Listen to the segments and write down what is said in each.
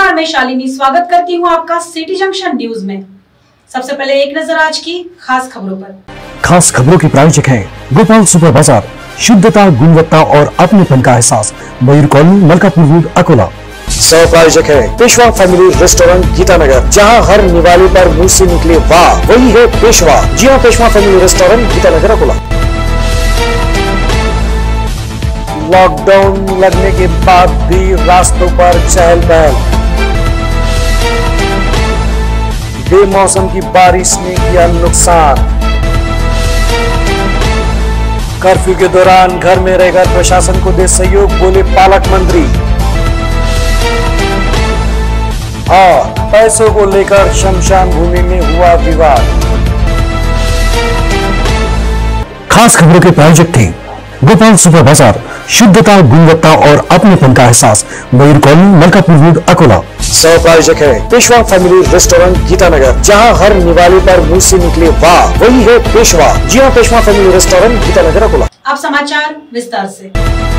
नमस्कार, मैं शालिनी स्वागत करती हूँ आपका सिटी जंक्शन न्यूज में। सबसे पहले एक नजर आज की खास खबरों पर। खास खबरों की प्रायोजक है गोपाल सुपर बाजार, शुद्धता, गुणवत्ता और अपनेपन का एहसास, मयूर कॉलोनी, मलकापुर रोड, अकोला। सह प्रायोजक है पेशवा फैमिली रेस्टोरेंट, गीतानगर, जहां हर निवाले पर मुंह से निकले वाह वही है पेशवा। जी हां, Peshwa family restaurant, Geetanagar, Akola. Lockdown लगने के बाद भी रास्तों पर चहल पहल। बेमौसम की बारिश ने किया नुकसान। कर्फ्यू के दौरान घर में रहकर प्रशासन को दे सहयोग, बोले पालक मंत्री। और पैसों को लेकर शमशान भूमि में हुआ विवाद। खास खबरों के प्रायोजक थे गोपाल सुपर बाजार, शुद्धता, गुणवत्ता और अपनेपन का एहसास, मयूर कॉलोनी, मलकापुर रोड, अकोला। सह प्रायोजक है पेशवा फैमिली रेस्टोरेंट, गीतानगर, जहां हर निवाले पर मुंह से निकले वाह वही है पेशवा। जी हां, पेशवा फैमिली रेस्टोरेंट, गीतानगर, अकोला। अब समाचार विस्तार से।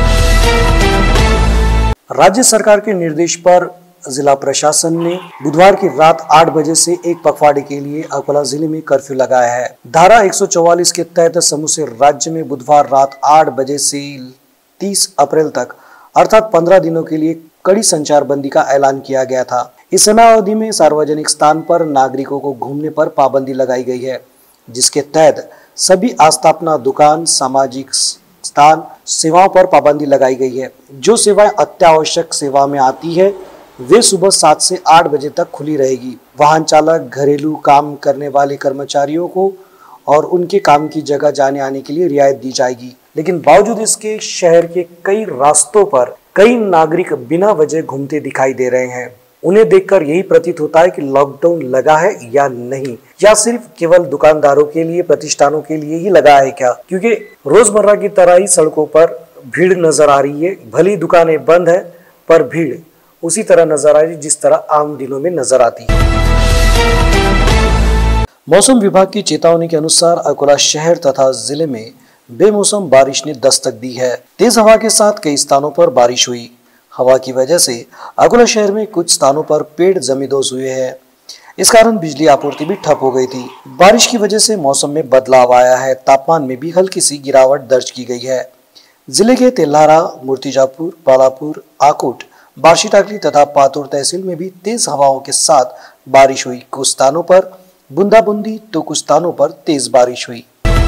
राज्य सरकार के निर्देश पर जिला प्रशासन ने बुधवार की रात 8 बजे से एक पखवाड़े के लिए अकोला जिले में कर्फ्यू लगाया है। धारा 144 के तहत समूचे राज्य में बुधवार रात 8 बजे से 30 अप्रैल तक अर्थात 15 दिनों के लिए कड़ी संचारबंदी का ऐलान किया गया था। इस समय अवधि में सार्वजनिक स्थान पर नागरिकों को घूमने पर पाबंदी लगाई गई है, जिसके तहत सभी आस्थापना, दुकान, सामाजिक स्थान, सेवाओं पर पाबंदी लगाई गई है। जो सेवाएं अत्यावश्यक सेवा में आती है वे सुबह 7 से 8 बजे तक खुली रहेगी। वाहन चालक, घरेलू काम करने वाले कर्मचारियों को और उनके काम की जगह जाने आने के लिए रियायत दी जाएगी। लेकिन बावजूद इसके शहर के कई रास्तों पर कई नागरिक बिना वजह घूमते दिखाई दे रहे हैं। उन्हें देखकर यही प्रतीत होता है कि लॉकडाउन लगा है या नहीं, या सिर्फ केवल दुकानदारों के लिए, प्रतिष्ठानों के लिए ही लगा है क्या? क्योंकि रोजमर्रा की तरह ही सड़कों पर भीड़ नजर आ रही है। भली दुकानें बंद है पर भीड़ उसी तरह नजर आ रही जिस तरह आम दिनों में नजर आती है। मौसम विभाग की चेतावनी के अनुसार अकोला शहर तथा जिले में बेमौसम बारिश ने दस्तक दी है। तेज हवा के साथ कई स्थानों पर बारिश हुई। हवा की वजह से अकोला शहर में कुछ स्थानों पर पेड़ जमींदोज हुए हैं। इस कारण बिजली आपूर्ति भी ठप हो गई थी। बारिश की वजह से मौसम में बदलाव आया है। तापमान में भी हल्की सी गिरावट दर्ज की गई है। जिले के तेल्हारा, मूर्तिजापुर, बालापुर, आकोट, बार्शी टाकली तथा पातुर तहसील में भी तेज हवाओं के साथ बारिश हुई। कुछ स्थानों पर बूंदाबूंदी तो कुछ स्थानों पर तेज बारिश हुई।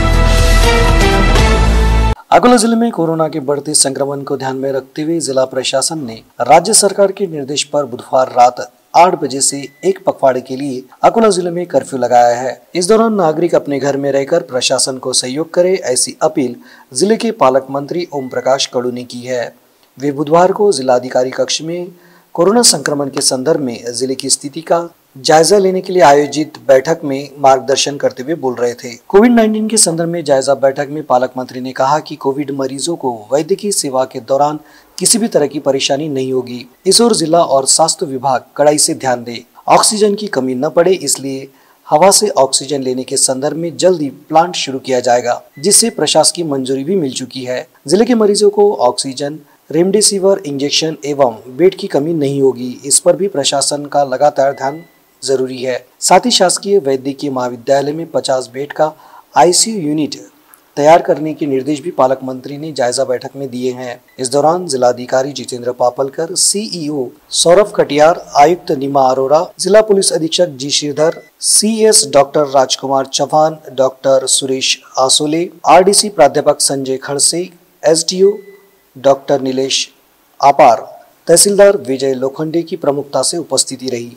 अकोला जिले में कोरोना के बढ़ते संक्रमण को ध्यान में रखते हुए जिला प्रशासन ने राज्य सरकार के निर्देश पर बुधवार रात 8 बजे से एक पखवाड़े के लिए अकोला जिले में कर्फ्यू लगाया है। इस दौरान नागरिक अपने घर में रहकर प्रशासन को सहयोग करे, ऐसी अपील जिले के पालक मंत्री ओम प्रकाश कड़ू ने की है। वे बुधवार को जिलाधिकारी कक्ष में कोरोना संक्रमण के संदर्भ में जिले की स्थिति का जायजा लेने के लिए आयोजित बैठक में मार्गदर्शन करते हुए बोल रहे थे। कोविड-19 के संदर्भ में जायजा बैठक में पालक मंत्री ने कहा कि कोविड मरीजों को वैद्यकीय सेवा के दौरान किसी भी तरह की परेशानी नहीं होगी। इस ओर जिला और स्वास्थ्य विभाग कड़ाई से ध्यान दे, ऑक्सीजन की कमी न पड़े, इसलिए हवा से ऑक्सीजन लेने के संदर्भ में जल्दी प्लांट शुरू किया जाएगा, जिससे प्रशासन की मंजूरी भी मिल चुकी है। जिले के मरीजों को ऑक्सीजन, रेमडेसिविर इंजेक्शन एवं बेड की कमी नहीं होगी। इस पर भी प्रशासन का लगातार ध्यान जरूरी है। साथ ही शासकीय वैद्यकीय महाविद्यालय में 50 बेड का आईसीयू यूनिट तैयार करने के निर्देश भी पालक मंत्री ने जायजा बैठक में दिए हैं। इस दौरान जिलाधिकारी जितेंद्र पापलकर, सीईओ सौरभ कटियार, आयुक्त नीमा अरोरा, जिला पुलिस अधीक्षक G Shridhar, CS doctor Rajkumar Chauhan, doctor Suresh Asole, RDC प्राध्यापक संजय खड़से, एसडीओ डॉक्टर नीलेश आपार, तहसीलदार विजय लोखंडे की प्रमुखता से उपस्थिति रही।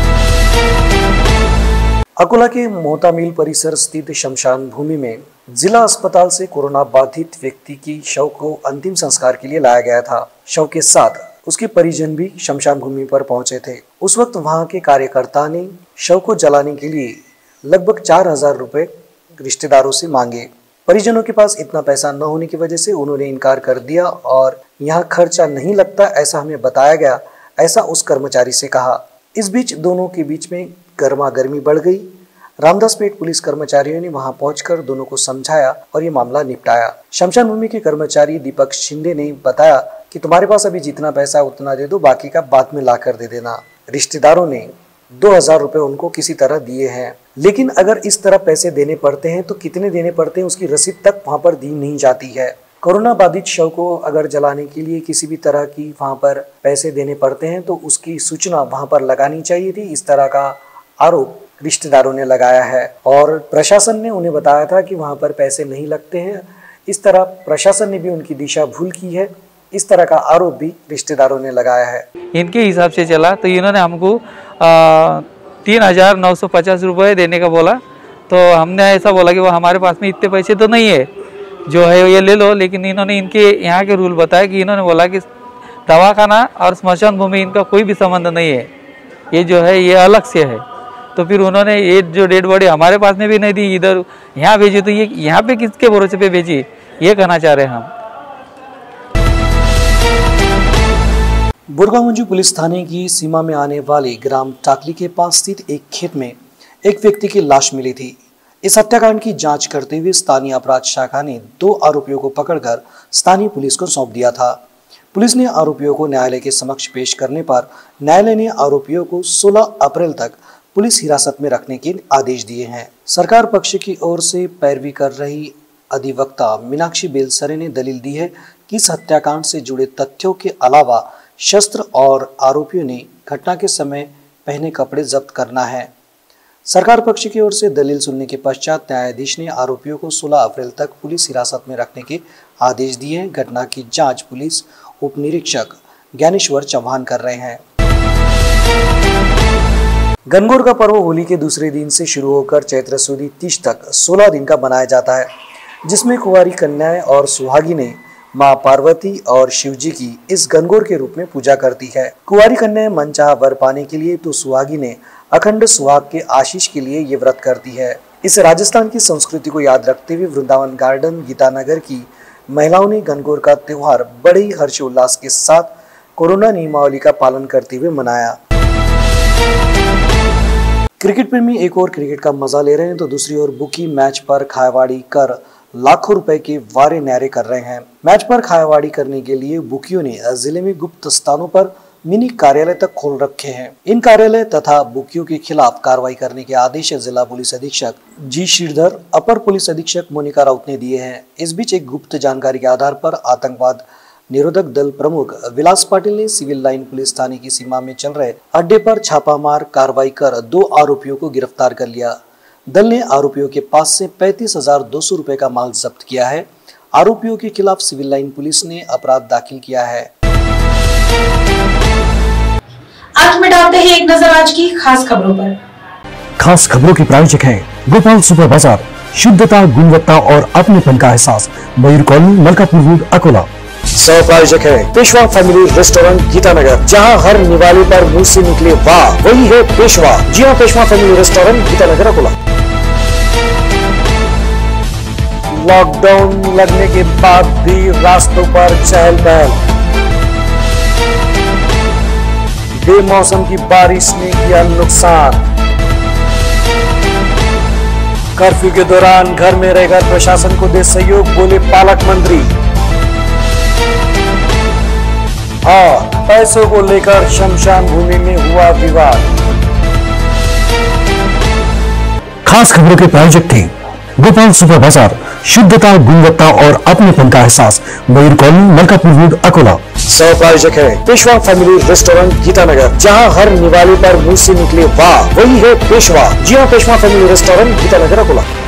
अकोला के मोहता मिल परिसर स्थित शमशान भूमि में जिला अस्पताल से कोरोना बाधित व्यक्ति की शव को अंतिम संस्कार के लिए लाया गया था। शव के साथ उसके परिजन भी शमशान भूमि पर पहुंचे थे। उस वक्त वहां के कार्यकर्ता ने शव को जलाने के लिए लगभग 4000 रुपए रिश्तेदारों से मांगे। परिजनों के पास इतना पैसा न होने की वजह से उन्होंने इनकार कर दिया और यहाँ खर्चा नहीं लगता ऐसा हमें बताया गया, ऐसा उस कर्मचारी से कहा। इस बीच दोनों के बीच में गर्मा गर्मी बढ़ गई। रामदासपेट पुलिस कर्मचारियों ने वहां पहुंचकर दोनों को समझाया और ये मामला निपटाया। शमशान भूमि के कर्मचारी दीपक शिंदे ने बताया कि तुम्हारे पास अभी जितना पैसा उतना दे दो, बाकी का बाद में ला कर दे देना। रिश्तेदारों ने 2000 रुपए उनको किसी तरह दिए हैं। लेकिन अगर इस तरह पैसे देने पड़ते हैं तो कितने देने पड़ते हैं उसकी रसीद तक वहां पर दी नहीं जाती है। कोरोना बाधित शव को अगर जलाने के लिए किसी भी तरह की वहां पर पैसे देने पड़ते हैं तो उसकी सूचना वहां पर लगानी चाहिए थी। इस तरह का आरोप रिश्तेदारों ने लगाया है और प्रशासन ने उन्हें बताया था कि वहां पर पैसे नहीं लगते हैं। इस तरह प्रशासन ने भी उनकी दिशा भूल की है। इस तरह का आरोप भी रिश्तेदारों ने लगाया है। इनके हिसाब से चला तो इन्होंने हमको 3950 रुपये देने का बोला, तो हमने ऐसा बोला कि वो हमारे पास में इतने पैसे तो नहीं है, जो है ये ले लो। लेकिन इन्होंने इनके यहाँ के रूल बताया कि इन्होंने बोला कि दवाखाना और स्मशान भूमि इनका कोई भी संबंध नहीं है, ये जो है ये अलग से है। तो फिर उन्होंने ये जो डेड बॉडी हमारे पास में भी नहीं दी, इधर यहाँ भेजी, तो ये यहाँ पे किसके भरोसे पे भेजी, ये कहना चाह रहे हैं हम। बुरगामुंजी पुलिस थाने की सीमा में आने वाले ग्राम टाकली के पास स्थित एक खेत में एक व्यक्ति की लाश मिली थी। इस हत्याकांड की जांच करते हुए स्थानीय अपराध शाखा ने 2 आरोपियों को पकड़कर स्थानीय पुलिस को सौंप दिया था। पुलिस ने आरोपियों को न्यायालय के समक्ष पेश करने पर न्यायालय ने आरोपियों को 16 अप्रैल तक पुलिस हिरासत में रखने के आदेश दिए हैं। सरकार पक्ष की ओर से पैरवी कर रही अधिवक्ता मीनाक्षी बेलसरे ने दलील दी है कि इस हत्याकांड से जुड़े तथ्यों के अलावा शस्त्र और आरोपियों ने घटना के समय पहने कपड़े जब्त करना है। सरकार पक्ष की ओर से दलील सुनने के पश्चात न्यायाधीश ने आरोपियों को 16 अप्रैल तक पुलिस हिरासत में रखने के आदेश दिए हैं। घटना की जांच पुलिस उप निरीक्षक ज्ञानेश्वर चौहान कर रहे हैं। गणगौर का पर्व होली के दूसरे दिन से शुरू होकर चैत्र सुदी 30 तक 16 दिन का मनाया जाता है, जिसमें कुंवारी कन्याएं और सुहागी ने मां पार्वती और शिव जी की इस गणगौर के रूप में पूजा करती है। कुंवारी कन्याएं मनचाहा वर पाने के लिए तो सुहागी ने अखंड सुहाग के आशीष के लिए ये व्रत करती है। इस राजस्थान की संस्कृति को याद रखते हुए वृंदावन गार्डन गीतानगर की महिलाओं ने गणगौर का त्योहार बड़े ही हर्षोल्लास के साथ कोरोना नियमावली का पालन करते हुए मनाया। क्रिकेट प्रेमी एक और क्रिकेट का मजा ले रहे हैं तो दूसरी ओर बुकी मैच पर खायावाड़ी कर लाखों रुपए के वारे न्यारे कर रहे हैं। मैच पर खायावाड़ी करने के लिए बुकियों ने जिले में गुप्त स्थानों पर मिनी कार्यालय तक खोल रखे हैं। इन कार्यालय तथा बुकियों के खिलाफ कार्रवाई करने के आदेश जिला पुलिस अधीक्षक जी श्रीधर, अपर पुलिस अधीक्षक मोनिका राउत ने दिए हैं। इस बीच एक गुप्त जानकारी के आधार पर आतंकवाद निरोधक दल प्रमुख विलास पाटिल ने सिविल लाइन पुलिस थाने की सीमा में चल रहे अड्डे पर छापामार कार्रवाई कर 2 आरोपियों को गिरफ्तार कर लिया। दल ने आरोपियों के पास से 35,200 रुपए का माल जब्त किया है। आरोपियों के खिलाफ सिविल लाइन पुलिस ने अपराध दाखिल किया है। अंत में डालते हैं एक नजर आज की खास खबरों पर। खास खबरों के प्रायोजक हैं गोपाल सुपर बाजार, शुद्धता, गुणवत्ता और अपनेपन का एहसास, मयूर कॉलोनी, मलकापुर रोड, अकोला। सह प्रायोजक है पेशवा फैमिली रेस्टोरेंट गीतानगर, जहां हर निवाले पर मुंह से निकले वाह वही है पेशवा। जी हां, Peshwa family restaurant Geetanagar, Akola. Lockdown लगने के बाद भी रास्तों पर चहल पहल। बेमौसम की बारिश ने किया नुकसान। कर्फ्यू के दौरान घर में रहकर प्रशासन को दे सहयोग, बोले पालक मंत्री। और पैसों को लेकर शमशान भूमि में हुआ विवाद। खास खबरों के प्रायोजक थे गोपाल सुपर बाजार, शुद्धता, गुणवत्ता और अपनेपन का एहसास, मयूर कॉलोनी, मलकापुर रोड, अकोला। सह प्रायोजक है पेशवा फैमिली रेस्टोरेंट गीतानगर, जहां हर निवाले पर मुंह से निकले वाह वही है पेशवा। जी हां, पेशवा फैमिली रेस्टोरेंट गीतानगर, अकोला।